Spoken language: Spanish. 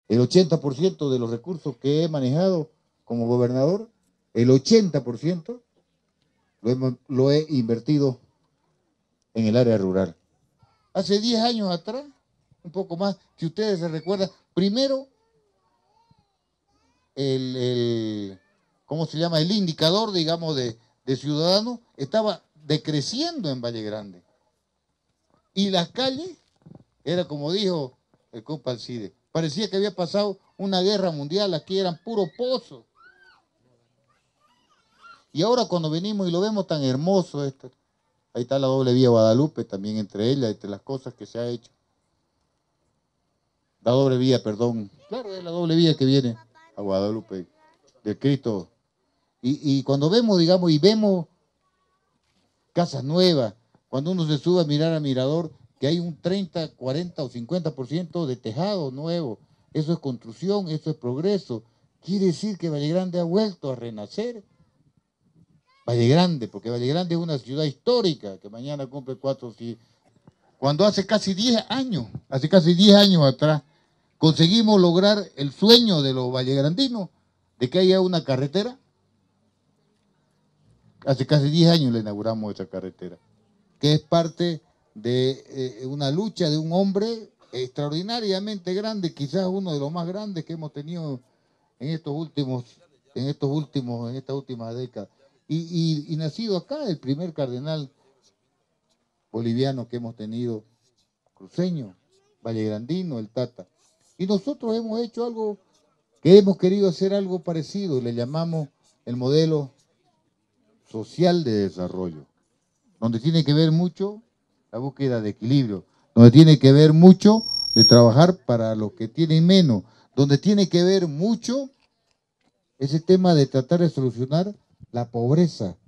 El 80% de los recursos que he manejado como gobernador, el 80% lo he invertido en el área rural. Hace 10 años atrás, un poco más, si ustedes se recuerdan, primero ¿cómo se llama? El indicador, digamos, de ciudadanos estaba decreciendo en Valle Grande. Y las calles, era como dijo el compa Alcide, parecía que había pasado una guerra mundial, aquí eran puros pozos. Y ahora cuando venimos y lo vemos tan hermoso esto, ahí está la doble vía Guadalupe también entre ellas, entre las cosas que se ha hecho. La doble vía, perdón. Claro, es la doble vía que viene a Guadalupe, de Cristo. Y cuando vemos, digamos, y vemos casas nuevas, cuando uno se sube a mirar al mirador, que hay un 30, 40 o 50% de tejado nuevo, eso es construcción, eso es progreso. Quiere decir que Valle Grande ha vuelto a renacer. Valle Grande, porque Valle Grande es una ciudad histórica que mañana cumple 4, cuando hace casi 10 años, atrás, conseguimos lograr el sueño de los vallegrandinos de que haya una carretera. Hace casi 10 años le inauguramos esa carretera, que es parte de una lucha de un hombre extraordinariamente grande, quizás uno de los más grandes que hemos tenido en esta última década. Y nacido acá, el primer cardenal boliviano que hemos tenido, cruceño, vallegrandino, el Tata. Y nosotros hemos hecho algo, que hemos querido hacer algo parecido, le llamamos el modelo social de desarrollo, donde tiene que ver mucho la búsqueda de equilibrio, donde tiene que ver mucho de trabajar para los que tienen menos, donde tiene que ver mucho ese tema de tratar de solucionar la pobreza